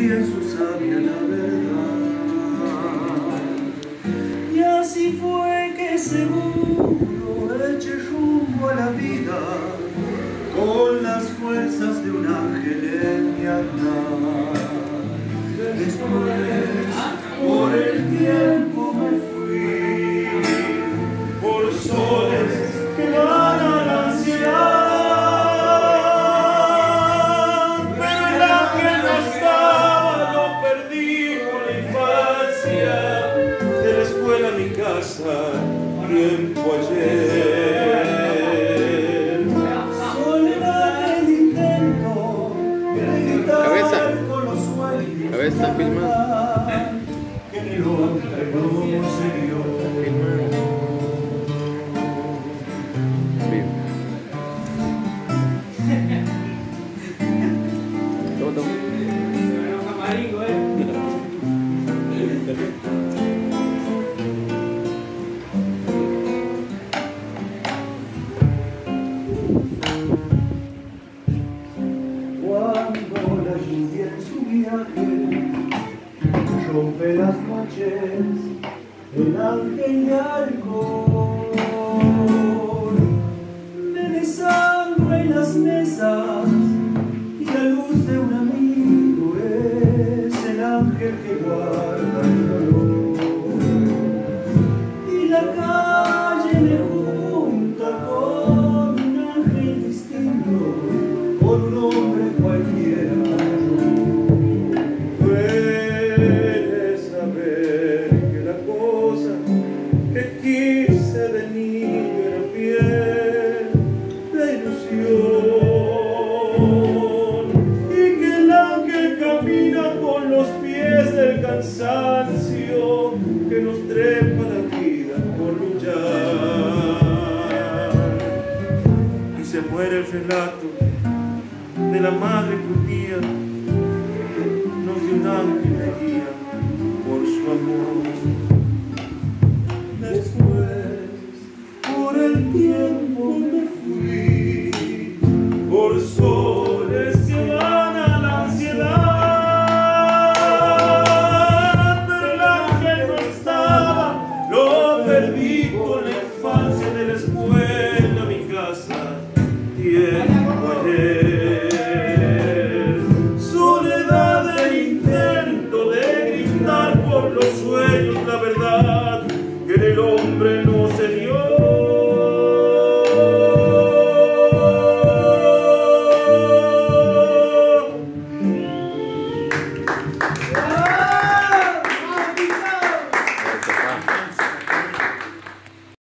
escondía en su sabia la verdad. Y así fue que seguro eché rumbo a la vida, con las fuerzas de un ángel en mi andar. Después, por el tiempo me fui, por soles que van a la ansiedad. Pero el ángel no estaba, lo perdí por la infancia, de la escuela a mi casa, tiempo ayer. Soledad el intento de gritar con los sueños. Está filmando. Que en el hombre no se dio. Cuando la lluvia en su viaje rompe las noches, el ángel de alcohol, me desangro en las mesas y la luz de un amigo es el ángel que guarda el dolor. Y la calle me junta con un ángel distinto, con un hombre cualquiera. Puedes saber que la cosa que quise de niño era piel de ilusión, y que el ángel camina con los pies del cansancio que nos trepa la vida por luchar. Y se muere el relato de la madre